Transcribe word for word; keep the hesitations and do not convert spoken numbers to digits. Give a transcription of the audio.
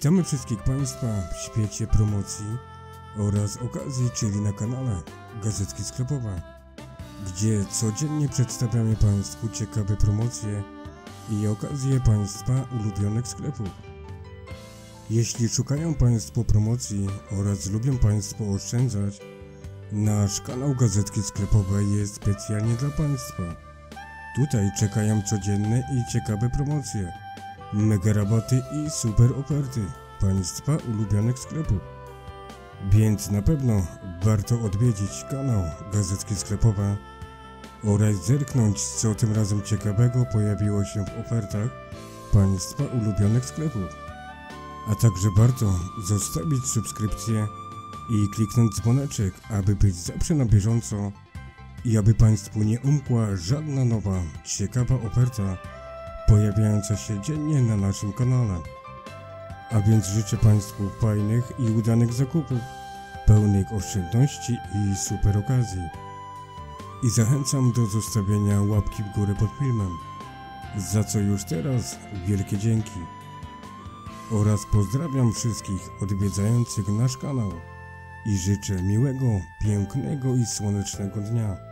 Witamy wszystkich Państwa w świecie promocji oraz okazji, czyli na kanale Gazetki Sklepowe, gdzie codziennie przedstawiamy Państwu ciekawe promocje i okazje Państwa ulubionych sklepów. Jeśli szukają Państwo promocji oraz lubią Państwo oszczędzać, nasz kanał Gazetki Sklepowe jest specjalnie dla Państwa. Tutaj czekają codzienne i ciekawe promocje, mega rabaty i super oferty Państwa ulubionych sklepów. Więc na pewno warto odwiedzić kanał Gazetki Sklepowe oraz zerknąć, co tym razem ciekawego pojawiło się w ofertach Państwa ulubionych sklepów. A także warto zostawić subskrypcję i kliknąć dzwoneczek, aby być zawsze na bieżąco i aby Państwu nie umkła żadna nowa, ciekawa oferta pojawiająca się dziennie na naszym kanale. A więc życzę Państwu fajnych i udanych zakupów, pełnych oszczędności i super okazji. I zachęcam do zostawienia łapki w górę pod filmem, za co już teraz wielkie dzięki. Oraz pozdrawiam wszystkich odwiedzających nasz kanał i życzę miłego, pięknego i słonecznego dnia.